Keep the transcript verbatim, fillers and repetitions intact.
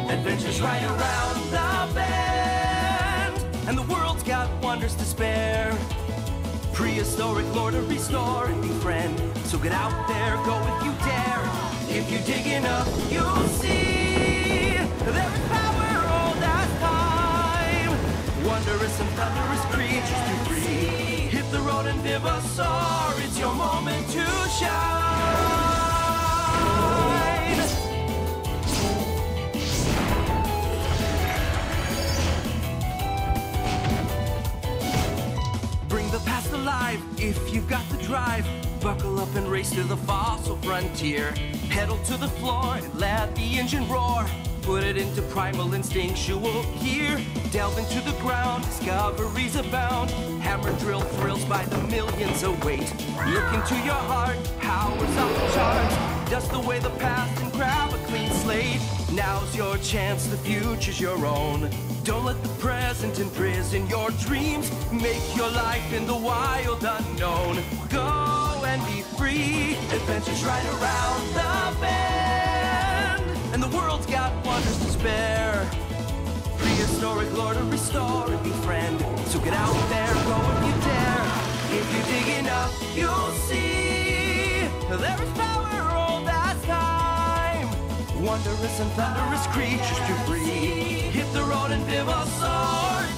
Adventures right around the bend, and the world's got wonders to spare. Prehistoric lore to restore and befriend. So get out there, go if you dare. If you dig enough, you'll see there is power old as time. Wondrous and thunderous creatures to free. Hit the road and Vivasor, it's your moment to shine. Bring the past alive if you've got the drive. Buckle up and race to the fossil frontier. Pedal to the floor and let the engine roar. Put it into primal instinctual gear. Delve into the ground, discoveries abound. Hammer drill thrills by the millions await. Look into your heart, powers off the charts. Dust away the past and grab a clean slate. Now's your chance, the future's your own. Don't let the present imprison your dreams. Make your life in the wild unknown. Go and be free. Adventures right around the bend, and the world's got wonders to spare. Prehistoric lore to restore and befriend. So get out there, go if you dare. If you dig enough, you'll see there is power old as time. Wondrous and thunderous creatures to free. Hit the road and Vivasor.